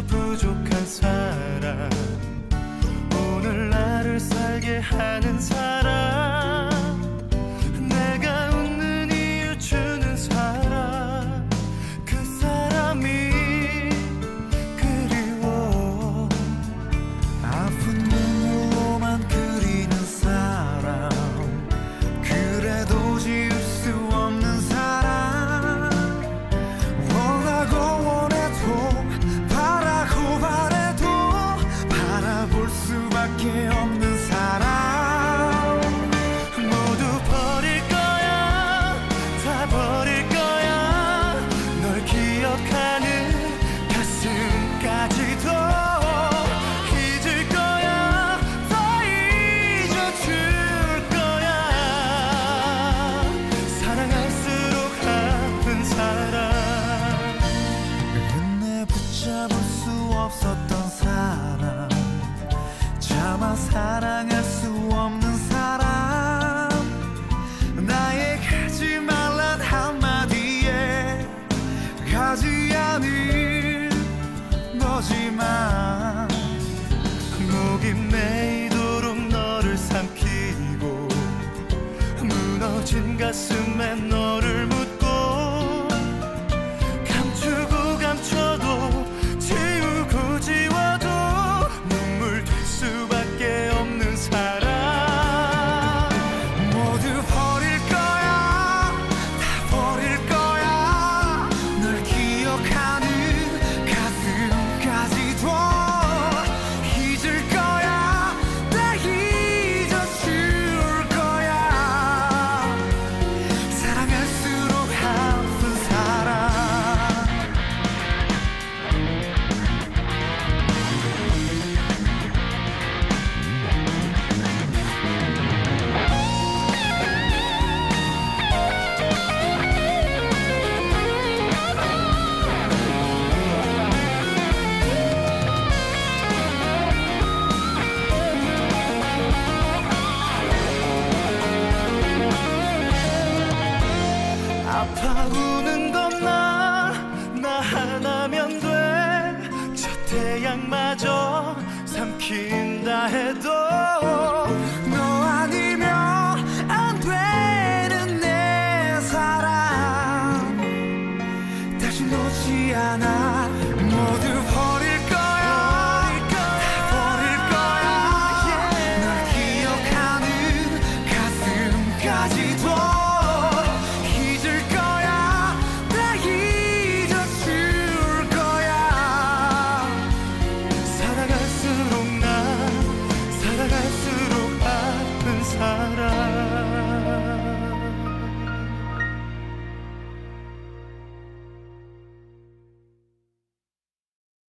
부족한 사람, 오늘 나를 살게 하는 사람, 내가 웃는 이유 주는 사람, 그 사람이 그리워. 아픈 눈으로만 그리는 사람, 그래도 지울 수 없는 사람, 원하고 원해도 바라고 바래도 바라볼 수밖에 없는 사람, 모두 버릴 거야, 다 버릴 거야. 널 기억하는 가슴까지도 잊을 거야, 다 잊어줄 거야. 사랑할수록 아픈 사람, 끝내 붙잡을 수 없었던 사람, 차마 사랑할 수 없는 사람, 나의 가지 말란 한마디에 가지 않을 너지만, 목이 메이도록 너를 삼키고 무너진 가슴에 너를 묻고, 감추고 감춰도 지우고 지워도 눈물 될 수밖에 없는 사람, 모두 버릴 거야, 다 버릴 거야. 널 기억하는 가슴까지도 잊을 거야, 다 잊어줄 거야. 사랑할수록 아픈 사람. 아파 우는 건 나 하나면 돼. 저 태양마저 삼킨다 해도 너 아니면 안 되는 내 사랑, 다시 놓지 않아.